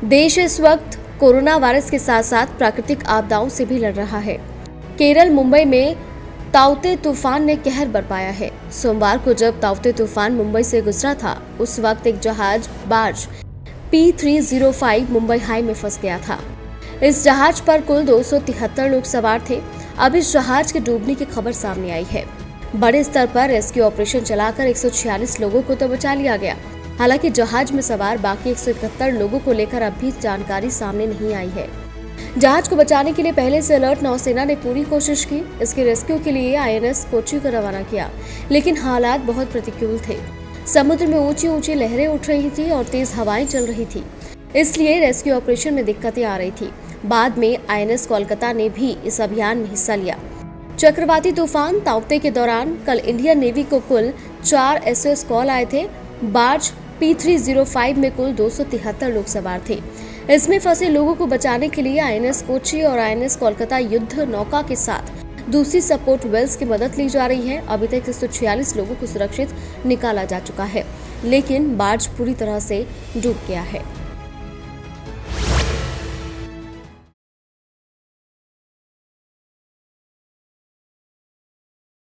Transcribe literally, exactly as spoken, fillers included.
देश इस वक्त कोरोना वायरस के साथ साथ प्राकृतिक आपदाओं से भी लड़ रहा है। केरल मुंबई में ताउते तूफान ने कहर बरपाया है। सोमवार को जब ताउते तूफान मुंबई से गुजरा था, उस वक्त एक जहाज barge P three zero five Mumbai High में फंस गया था। इस जहाज पर कुल दो सौ तिहत्तर लोग सवार थे। अब इस जहाज के डूबने की खबर सामने आई है। बड़े स्तर पर रेस्क्यू ऑपरेशन चलाकर एक सौ छियालीस लोगों को तो बचा लिया गया। हालांकि जहाज में सवार बाकी एक सौ इकहत्तर लोगों को लेकर अब भी जानकारी सामने नहीं आई है। जहाज को बचाने के लिए पहले से अलर्ट नौसेना ने पूरी कोशिश की। इसके रेस्क्यू के लिए आई एन एस कोची को रवाना किया, लेकिन हालात बहुत प्रतिकूल थे। समुद्र में ऊंची ऊंची लहरें उठ रही थी और तेज हवाएं चल रही थी, इसलिए रेस्क्यू ऑपरेशन में दिक्कतें आ रही थी। बाद में आई एन एस कोलकाता ने भी इस अभियान में हिस्सा लिया। चक्रवाती तूफान ताउते के दौरान कल इंडियन नेवी को कुल चार एस ओ एस कॉल आए थे। Barge P three zero five में कुल दो सौ तिहत्तर लोग सवार थे। इसमें फंसे लोगों को बचाने के लिए आई एन एस कोची और आई एन एस कोलकाता युद्ध नौका के साथ दूसरी सपोर्ट वेल्स की मदद ली जा रही है। अभी तक एक सौ छियालीस लोगों को सुरक्षित निकाला जा चुका है, लेकिन बार्ज पूरी तरह से डूब गया है।